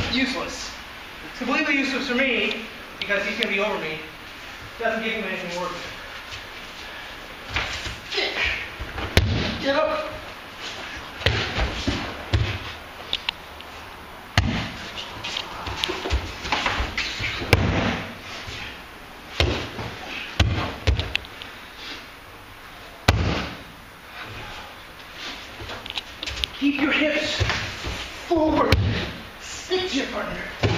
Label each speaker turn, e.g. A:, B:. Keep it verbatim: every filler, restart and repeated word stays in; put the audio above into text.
A: useless. It's completely useless for me because he's going to be over me. It doesn't give him anything worth it. Get up. Keep your hips forward. Stick to your partner.